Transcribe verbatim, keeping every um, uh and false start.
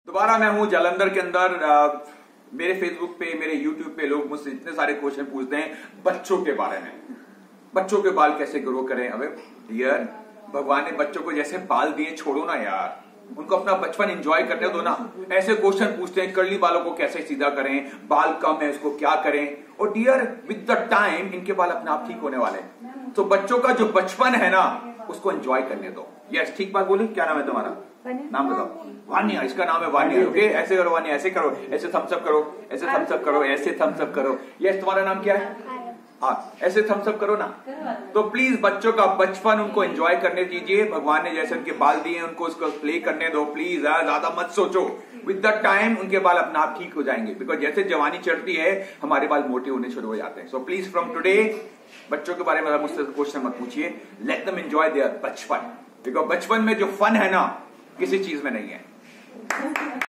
दोबारा मैं हूं जालंधर के अंदर। आ, मेरे फेसबुक पे, मेरे यूट्यूब पे लोग मुझसे इतने सारे क्वेश्चन पूछते हैं बच्चों के बारे में। बच्चों के बाल कैसे ग्रो करें? अबे डियर, भगवान ने बच्चों को जैसे बाल दिए, छोड़ो ना यार, उनको अपना बचपन एंजॉय करने दो ना। ऐसे क्वेश्चन पूछते हैं कर्ली बालों को कैसे सीधा करें, बाल कम है उसको क्या करें। और डियर, विद द टाइम इनके बाल अपने आप ठीक होने वाले हैं। तो बच्चों का जो बचपन है ना, उसको एंजॉय करने दो। यस, ठीक बात बोली। क्या नाम है तुम्हारा? नाम बताओ। वानिया, इसका नाम है वानिया। ओके, ऐसे करो वानिया, ऐसे करो, ऐसे थम्स अप करो, ऐसे थम्स अप करो, ऐसे थम्स अप करो। यस, तुम्हारा नाम क्या है? हाँ, ऐसे थम्स अप करो ना। तो प्लीज बच्चों का बचपन उनको एंजॉय करने दीजिए। भगवान ने जैसे उनके बाल दिए उनको उसको प्ले करने दो। प्लीज ज्यादा मत सोचो। विद द टाइम उनके बाल अपने आप ठीक हो जाएंगे। बिकॉज जैसे जवानी चढ़ती है हमारे बाल मोटे होने शुरू हो जाते हैं। सो प्लीज फ्रॉम टुडे बच्चों के बारे में मुझसे क्वेश्चन मत पूछिए। Let them enjoy their bachpan. Because बचपन में जो फन है ना, किसी चीज में नहीं है।